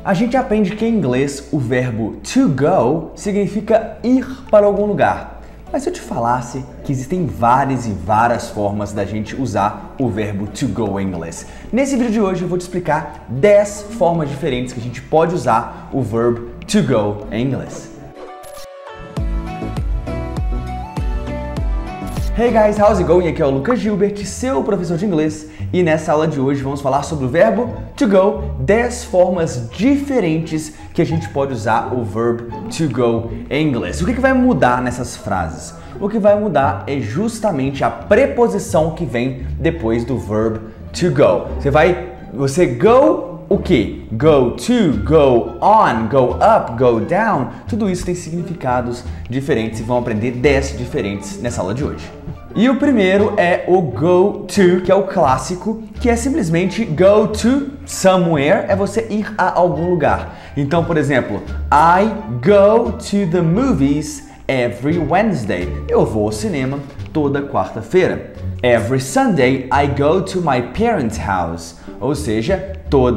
A gente aprende que em inglês o verbo to go significa ir para algum lugar. Mas se eu te falasse que existem várias formas da gente usar o verbo to go em inglês? Nesse vídeo de hoje eu vou te explicar 10 formas diferentes que a gente pode usar o verbo to go em inglês. Hey guys, how's it going? Aqui é o Lucas Gilbert, seu professor de inglês, e nessa aula de hoje vamos falar sobre o verbo to go, 10 formas diferentes que a gente pode usar o verbo to go em inglês. O que vai mudar nessas frases? O que vai mudar é justamente a preposição que vem depois do verbo to go. Você go o que? Go to, go on, go up, go down, tudo isso tem significados diferentes e vão aprender 10 diferentes nessa aula de hoje. E o primeiro é o go to, que é o clássico, que é simplesmente go to somewhere, é você ir a algum lugar. Então, por exemplo, I go to the movies every Wednesday. Eu vou ao cinema toda quarta-feira. Every Sunday I go to my parents' house. Ou seja,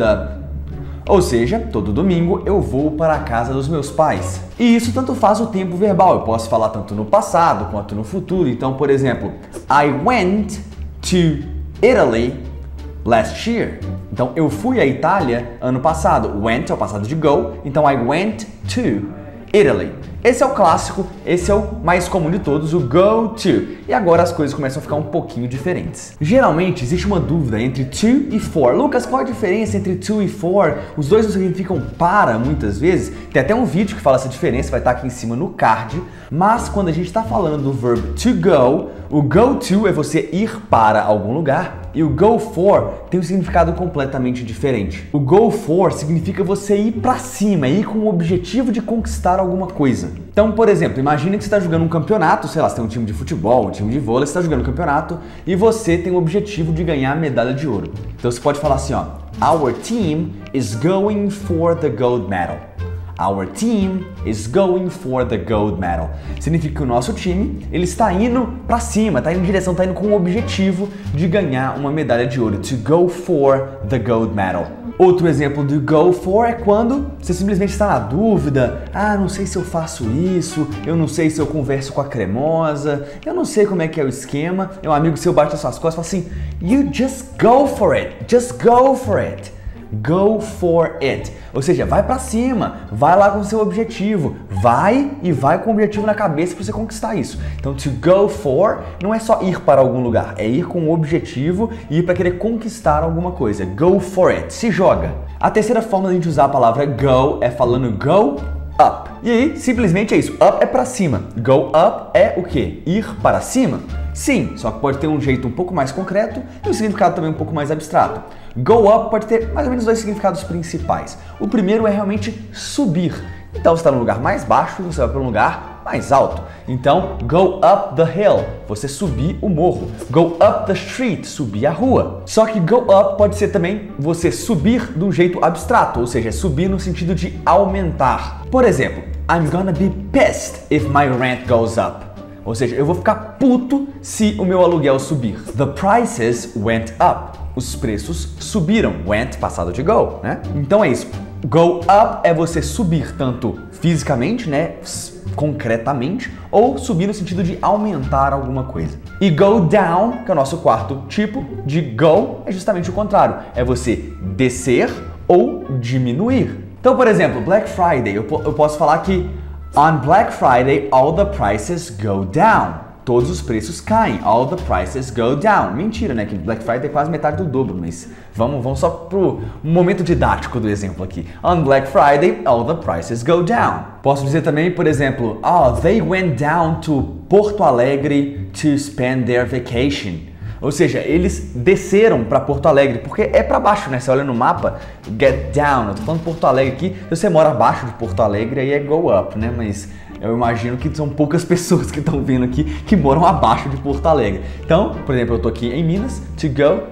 todo domingo eu vou para a casa dos meus pais. E isso tanto faz o tempo verbal. Eu posso falar tanto no passado quanto no futuro. Então, por exemplo, I went to Italy last year. Então, eu fui à Itália ano passado. Went é o passado de go. Então, I went to Italy. Esse é o clássico, esse é o mais comum de todos, o go to. E agora as coisas começam a ficar um pouquinho diferentes. Geralmente existe uma dúvida entre to e for. Lucas, qual a diferença entre to e for? Os dois não significam para muitas vezes. Tem até um vídeo que fala essa diferença, vai estar aqui em cima no card. Mas quando a gente está falando do verbo to go, o go to é você ir para algum lugar. E o go for tem um significado completamente diferente. O go for significa você ir para cima, ir com o objetivo de conquistar alguma coisa. Então, por exemplo, imagina que você está jogando um campeonato, sei lá, você tem um time de futebol, um time de vôlei, você está jogando um campeonato e você tem o objetivo de ganhar a medalha de ouro. Então você pode falar assim, ó, Our team is going for the gold medal. Our team is going for the gold medal. Significa que o nosso time, ele está indo para cima, está indo em direção, está indo com o objetivo de ganhar uma medalha de ouro. To go for the gold medal. Outro exemplo do go for é quando você simplesmente está na dúvida. Ah, não sei se eu faço isso, eu não sei se eu converso com a cremosa, eu não sei como é que é o esquema. Um amigo seu bate nas suas costas e fala assim, you just go for it, just go for it. Go for it. Ou seja, vai pra cima, vai lá com o seu objetivo, vai com o objetivo na cabeça para você conquistar isso. Então, to go for não é só ir para algum lugar, é ir com o objetivo e ir para querer conquistar alguma coisa. Go for it, se joga. A terceira forma de a gente usar a palavra go é falando go up. E aí, simplesmente é isso, up é pra cima. Go up é o quê? Ir para cima? Sim, só que pode ter um jeito um pouco mais concreto e um significado também um pouco mais abstrato. Go up pode ter mais ou menos dois significados principais. O primeiro é realmente subir. Então você está num lugar mais baixo e você vai para um lugar mais alto. Então, go up the hill, você subir o morro. Go up the street, subir a rua. Só que go up pode ser também você subir de um jeito abstrato, ou seja, subir no sentido de aumentar. Por exemplo, I'm gonna be pissed if my rent goes up. Ou seja, eu vou ficar puto se o meu aluguel subir. The prices went up. Os preços subiram. Went, passado de go, né? Então é isso. Go up é você subir tanto fisicamente, né? Concretamente, ou subir no sentido de aumentar alguma coisa. E go down, que é o nosso quarto tipo de go, é justamente o contrário. É você descer ou diminuir. Então, por exemplo, Black Friday, eu posso falar que on Black Friday, all the prices go down. Todos os preços caem. All the prices go down. Mentira, né? Que Black Friday é quase metade do dobro, mas vamos só pro momento didático do exemplo aqui. On Black Friday, all the prices go down. Posso dizer também, por exemplo, they went down to Porto Alegre to spend their vacation. Ou seja, eles desceram para Porto Alegre, porque é para baixo, né? Você olha no mapa, get down. Eu tô falando Porto Alegre aqui, se você mora abaixo de Porto Alegre, aí é go up, né? Mas eu imagino que são poucas pessoas que estão vindo aqui que moram abaixo de Porto Alegre. Então, por exemplo, eu tô aqui em Minas, to go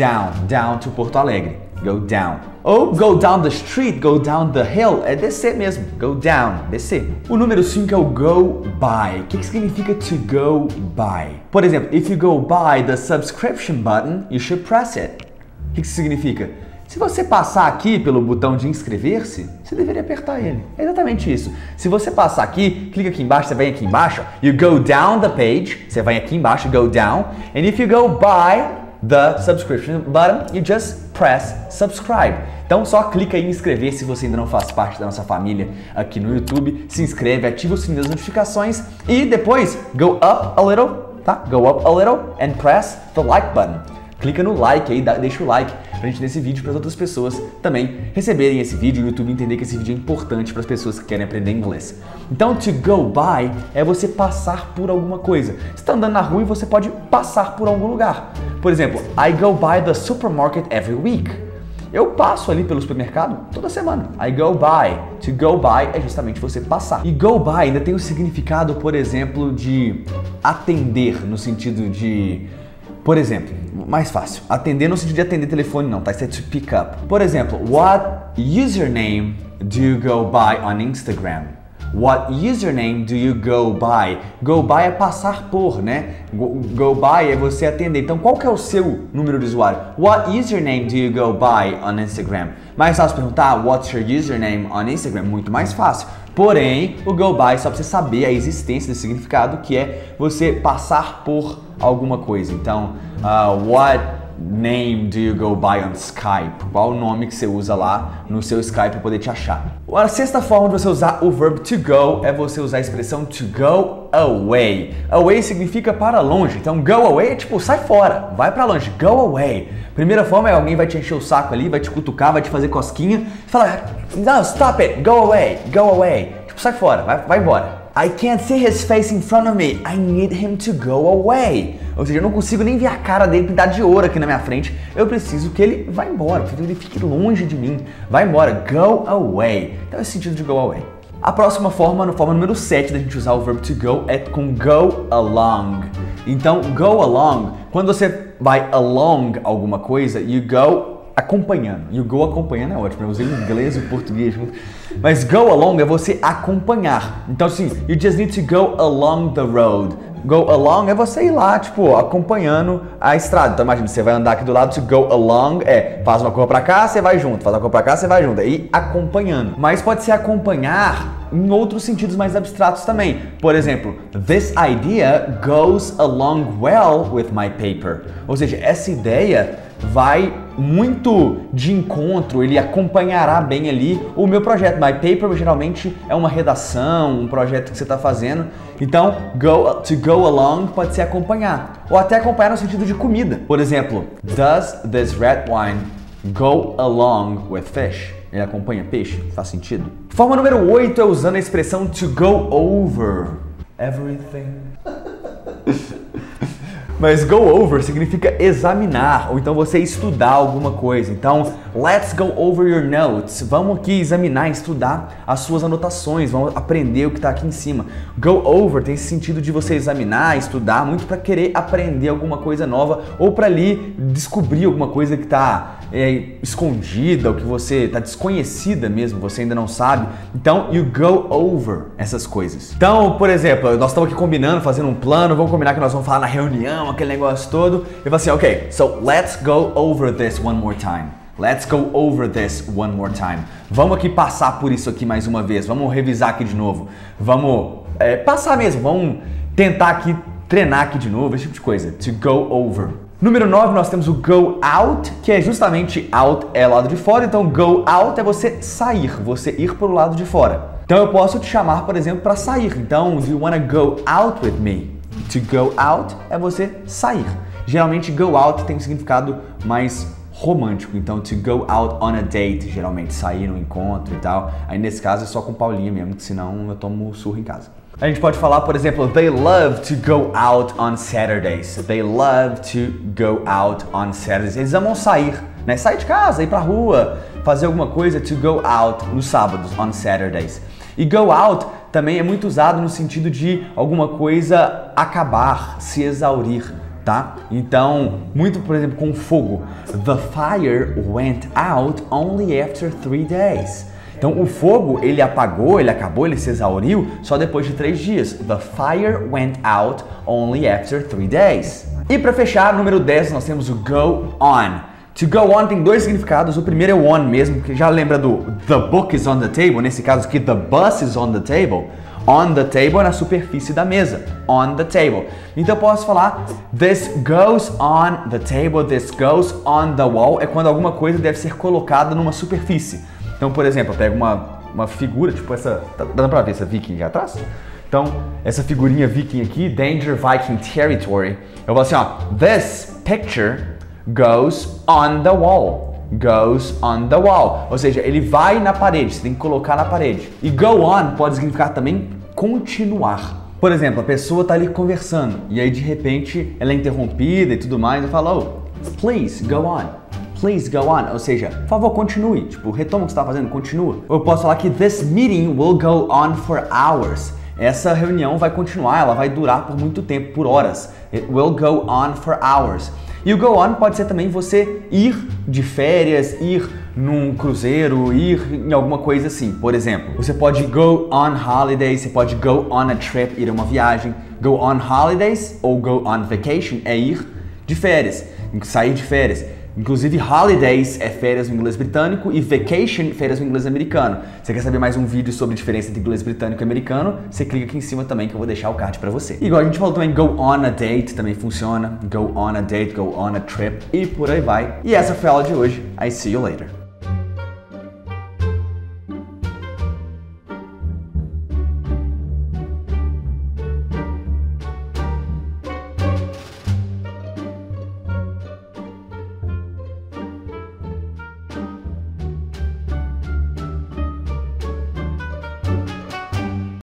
down to Porto Alegre. Go down. Ou go down the street, go down the hill, é descer mesmo. Go down, descer. O número 5 é o go by. O que significa to go by? Por exemplo, if you go by the subscription button, you should press it. O que significa? Se você passar aqui pelo botão de inscrever-se, você deveria apertar ele. É exatamente isso. Se você passar aqui, clica aqui embaixo, você vem aqui embaixo, you go down the page, você vai aqui embaixo, go down, and if you go by the subscription button, you just press subscribe. Então só clica aí em inscrever se você ainda não faz parte da nossa família aqui no YouTube. Se inscreve, ativa o sininho das notificações e depois go up a little, tá? Go up a little and press the like button. Clica no like aí, deixa o like pra gente ter esse vídeo para as outras pessoas também receberem esse vídeo e o YouTube entender que esse vídeo é importante para as pessoas que querem aprender inglês. Então, to go by é você passar por alguma coisa. Você está andando na rua e você pode passar por algum lugar. Por exemplo, I go by the supermarket every week. Eu passo ali pelo supermercado toda semana. I go by. To go by é justamente você passar. E go by ainda tem o significado, por exemplo, de atender, no sentido de... Por exemplo, mais fácil, atender no sentido de atender telefone não, tá? Isso é to pick up. Por exemplo, what username do you go by on Instagram? What username do you go by? Go by é passar por, né? Go by é você atender. Então, qual que é o seu número de usuário? What username do you go by on Instagram? Mais fácil perguntar, what's your username on Instagram? Muito mais fácil. Porém, o go by, só pra você saber a existência desse significado, que é você passar por alguma coisa. Então, what name do you go by on Skype? Qual o nome que você usa lá no seu Skype para poder te achar? A sexta forma de você usar o verbo to go é você usar a expressão to go away. Away significa para longe. Então, go away é tipo, sai fora, vai para longe, go away. Primeira forma é alguém vai te encher o saco ali, vai te cutucar, vai te fazer cosquinha, fala, no, stop it, go away, go away. Tipo, sai fora, vai embora. I can't see his face in front of me. I need him to go away. Ou seja, eu não consigo nem ver a cara dele pintada de ouro aqui na minha frente. Eu preciso que ele vá embora, preciso que ele fique longe de mim. Vai embora, go away. Então é o sentido de go away. A próxima forma, na forma número 7 da gente usar o verbo to go é com go along. Então, go along, quando você vai along alguma coisa, you go acompanhando. You go acompanhando é ótimo, eu usei o inglês e o português junto. Mas go along é você acompanhar. Então assim, you just need to go along the road. Go along é você ir lá, tipo, acompanhando a estrada. Então imagina, você vai andar aqui do lado, to go along faz uma curva pra cá, você vai junto, faz uma curva pra cá, você vai junto. E acompanhando. Mas pode ser acompanhar em outros sentidos mais abstratos também. Por exemplo, this idea goes along well with my paper. Ou seja, essa ideia vai muito de encontro, ele acompanhará bem ali o meu projeto. My paper geralmente é uma redação, um projeto que você está fazendo. Então, to go along pode ser acompanhar. Ou até acompanhar no sentido de comida. Por exemplo, does this red wine go along with fish? Ele acompanha peixe? Faz sentido? Forma número 8 é usando a expressão to go over everything. Mas go over significa examinar, ou então você estudar alguma coisa. Então, let's go over your notes. Vamos aqui examinar, estudar as suas anotações, vamos aprender o que está aqui em cima. Go over tem esse sentido de você examinar, estudar, muito para querer aprender alguma coisa nova ou para ali descobrir alguma coisa que está escondida ou que você está desconhecida mesmo, você ainda não sabe. Então, you go over essas coisas. Então, por exemplo, nós estamos aqui combinando, fazendo um plano, vamos combinar que nós vamos falar na reunião, aquele negócio todo. Eu falo assim, ok, so let's go over this one more time. Let's go over this one more time. Vamos aqui passar por isso aqui mais uma vez. Vamos revisar aqui de novo. Vamos passar mesmo. Vamos tentar aqui, treinar aqui de novo, esse tipo de coisa. To go over. Número 9, nós temos o go out, que é justamente out é lado de fora. Então, go out é você sair, você ir para o lado de fora. Então, eu posso te chamar, por exemplo, para sair. Então, do you wanna go out with me? To go out é você sair. Geralmente, go out tem um significado mais romântico. Então, to go out on a date, geralmente sair no encontro e tal. Aí, nesse caso, é só com Paulinha mesmo, que senão eu tomo surra em casa. A gente pode falar, por exemplo, they love to go out on Saturdays. They love to go out on Saturdays. Eles amam sair, né? Sair de casa, ir pra rua, fazer alguma coisa, to go out nos sábados, on Saturdays. E go out também é muito usado no sentido de alguma coisa acabar, se exaurir, tá? Então, muito, por exemplo, com fogo. The fire went out only after 3 days. Então, o fogo, ele apagou, ele acabou, ele se exauriu só depois de 3 dias. The fire went out only after 3 days. E para fechar, número 10, nós temos o go on. To go on tem dois significados. O primeiro é o on mesmo, que já lembra do the book is on the table. Nesse caso aqui, the bus is on the table. On the table é na superfície da mesa. On the table. Então eu posso falar this goes on the table, this goes on the wall. É quando alguma coisa deve ser colocada numa superfície. Então, por exemplo, eu pego uma figura, tipo essa... Tá dando pra ver essa viking aqui atrás? Então, essa figurinha viking aqui, Danger Viking Territory. Eu vou assim, ó. This picture goes on the wall. Goes on the wall. Ou seja, ele vai na parede, você tem que colocar na parede. E go on pode significar também continuar. Por exemplo, a pessoa tá ali conversando e aí de repente ela é interrompida e tudo mais e fala, oh, please go on. Please go on. Ou seja, por favor, continue. Tipo, retoma o que você tá fazendo, continua. Ou eu posso falar que this meeting will go on for hours. Essa reunião vai continuar, ela vai durar por muito tempo, por horas. It will go on for hours. E o go on pode ser também você ir de férias, ir num cruzeiro, ir em alguma coisa assim. Por exemplo, você pode go on holidays, você pode go on a trip, ir a uma viagem. Go on holidays ou go on vacation é ir de férias, sair de férias. Inclusive, holidays é férias no inglês britânico e vacation, férias no inglês americano. Se você quer saber mais um vídeo sobre a diferença entre inglês britânico e americano, você clica aqui em cima também que eu vou deixar o card pra você. Igual a gente falou também, go on a date também funciona. Go on a date, go on a trip e por aí vai. E essa foi a aula de hoje. I see you later.